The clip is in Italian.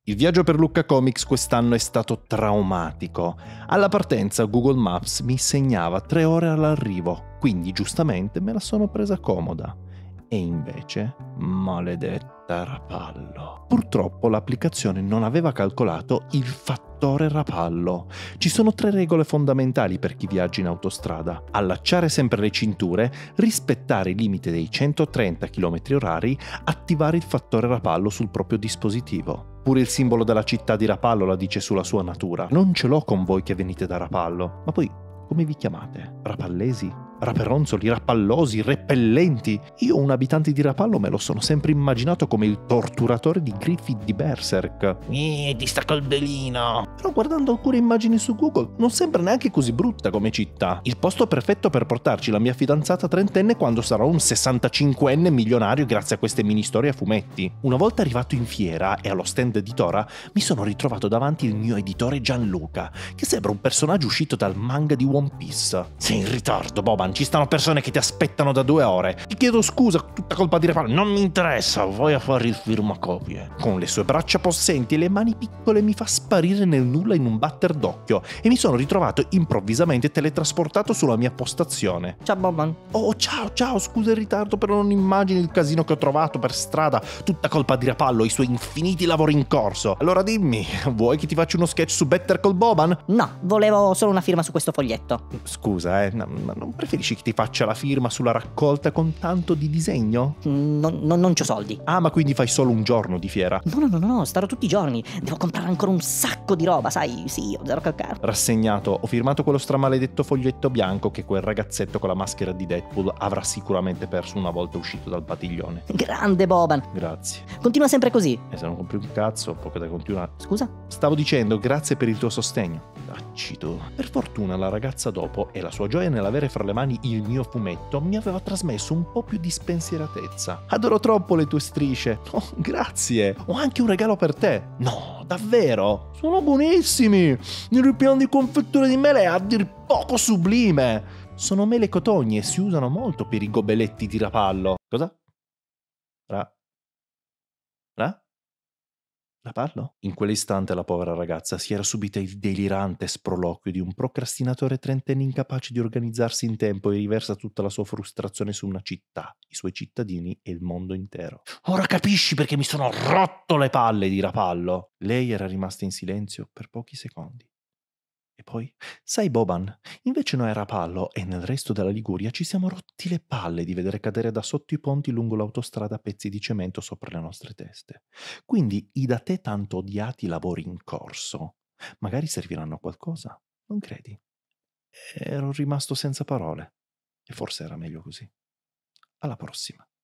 Il viaggio per Lucca Comics quest'anno è stato traumatico. Alla partenza Google Maps mi segnava 3 ore all'arrivo, quindi giustamente me la sono presa comoda. E invece, maledetta Rapallo. Purtroppo l'applicazione non aveva calcolato il fattore Rapallo. Ci sono 3 regole fondamentali per chi viaggia in autostrada: allacciare sempre le cinture, rispettare il limite dei 130 km/h, attivare il fattore Rapallo sul proprio dispositivo. Pure il simbolo della città di Rapallo la dice sulla sua natura. Non ce l'ho con voi che venite da Rapallo, ma poi come vi chiamate? Rapallesi? Raperonzoli, rapallosi, repellenti? Io un abitante di Rapallo me lo sono sempre immaginato come il torturatore di Griffith di Berserk. Ti sta col belino. Però guardando alcune immagini su Google non sembra neanche così brutta come città. Il posto perfetto per portarci la mia fidanzata trentenne quando sarò un 65enne milionario grazie a queste mini storie a fumetti. Una volta arrivato in fiera e allo stand editora mi sono ritrovato davanti il mio editore Gianluca, che sembra un personaggio uscito dal manga di One Piece. Sei in ritardo, Boban, ci stanno persone che ti aspettano da 2 ore. Ti chiedo scusa, tutta colpa di Rapallo. Non mi interessa, vai a fare il firmacopie. Con le sue braccia possenti e le mani piccole mi fa sparire nel nulla in un batter d'occhio e mi sono ritrovato improvvisamente teletrasportato sulla mia postazione. Ciao Boban. Oh, ciao, scusa il ritardo, però non immagini il casino che ho trovato per strada, tutta colpa di Rapallo e i suoi infiniti lavori in corso. Allora dimmi, vuoi che ti faccia uno sketch su Better Call Boban? No, volevo solo una firma su questo foglietto. Scusa, ma non preferisci che ti faccia la firma sulla raccolta con tanto di disegno? Non c'ho soldi. Ah, ma quindi fai solo un giorno di fiera? No, starò tutti i giorni. Devo comprare ancora un sacco di roba, sai? Sì, ho zero calcare. Rassegnato, ho firmato quello stramaledetto foglietto bianco che quel ragazzetto con la maschera di Deadpool avrà sicuramente perso una volta uscito dal padiglione. Grande Boban. Grazie. Continua sempre così. E se non compri un cazzo, poco da continuare. Scusa? Stavo dicendo grazie per il tuo sostegno. Dacci tu. Per fortuna la ragazza dopo, e la sua gioia nell'avere fra le mani il mio fumetto, mi aveva trasmesso un po' più di spensieratezza. Adoro troppo le tue strisce. Oh, grazie. Ho anche un regalo per te. No, davvero? Sono buonissimi. Il ripiano di confettura di mele è a dir poco sublime. Sono mele cotogne e si usano molto per i gobeletti di Rapallo. Cosa? Rapallo? In quell'istante la povera ragazza si era subita il delirante sproloquio di un procrastinatore trentenne incapace di organizzarsi in tempo e riversa tutta la sua frustrazione su una città, i suoi cittadini e il mondo intero. Ora capisci perché mi sono rotto le palle di Rapallo? Lei era rimasta in silenzio per pochi secondi. E poi, sai Boban, invece noi a Rapallo e nel resto della Liguria ci siamo rotti le palle di vedere cadere da sotto i ponti lungo l'autostrada pezzi di cemento sopra le nostre teste. Quindi i da te tanto odiati lavori in corso magari serviranno a qualcosa, non credi? Ero rimasto senza parole e forse era meglio così. Alla prossima.